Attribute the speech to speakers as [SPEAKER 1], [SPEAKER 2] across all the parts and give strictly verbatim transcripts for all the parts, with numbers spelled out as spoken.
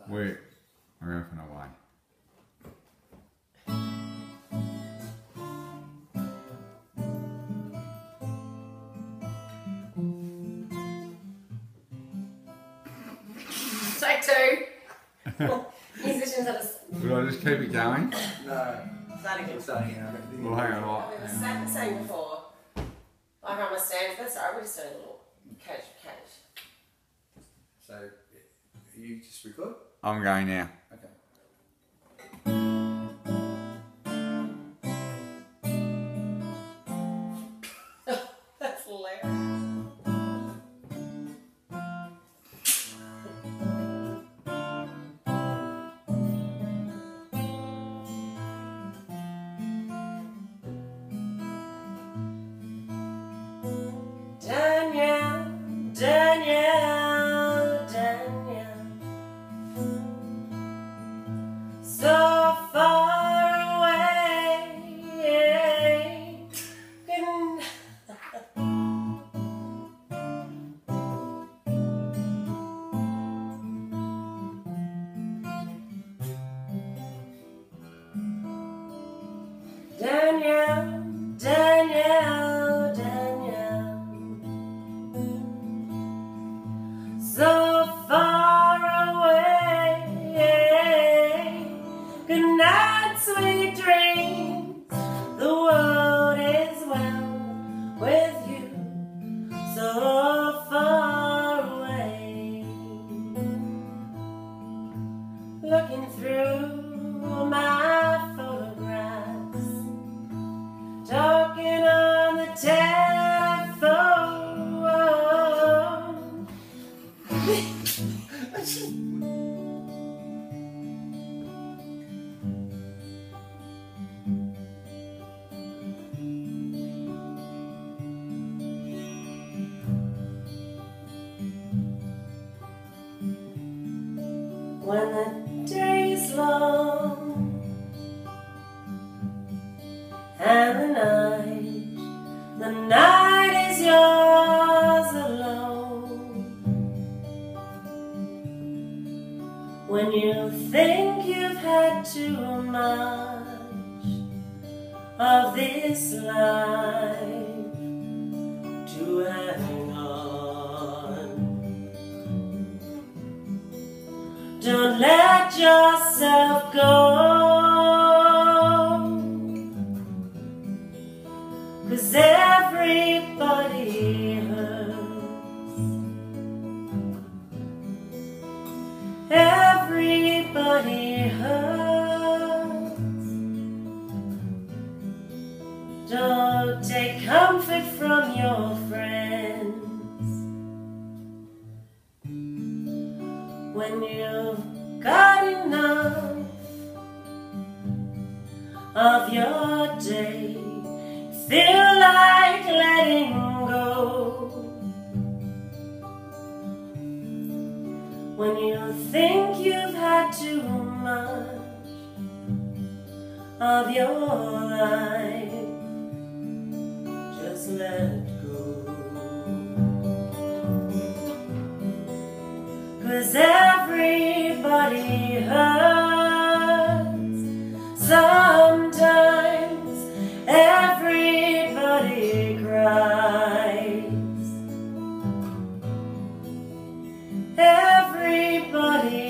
[SPEAKER 1] Wait, we're going away.
[SPEAKER 2] Take two. Musicians at a...
[SPEAKER 1] Will I just keep it going?
[SPEAKER 3] No.
[SPEAKER 2] Start again.
[SPEAKER 3] We're starting again.
[SPEAKER 1] Well, hang on. What?
[SPEAKER 2] We were sat the same before. Like on my stand. That's alright, we're just doing a little cage cage.
[SPEAKER 3] So, you just record?
[SPEAKER 1] I'm going now.
[SPEAKER 3] Okay.
[SPEAKER 2] That's hilarious. Danielle, Danielle, Danielle, so far away. Good Danielle, Danielle, Danielle, so far away. Good night, sweet dreams. The world is well with you, so far away. Looking through my photographs, talking on the telephone. When the day's long and the night, the night is yours alone. When you think you've had too much of this life to hang on, don't let yourself go. 'Cause everybody hurts, everybody hurts. Don't take comfort from your friends when you've got enough of your day. Feel like letting go when you think you've had too much of your life. Just let go, 'cause everybody hurts sometimes. Everybody cries, everybody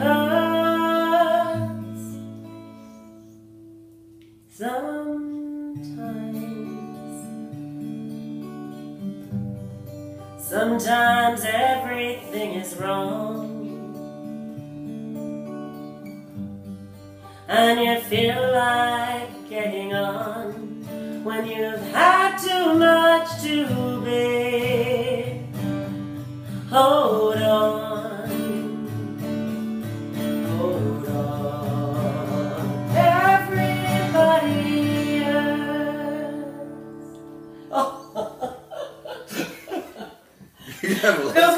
[SPEAKER 2] hurts sometimes. Sometimes everything is wrong and you feel like getting on when you've had too much to bear. Hold on, hold on. Everybody hurts. Oh.
[SPEAKER 3] You have a lot.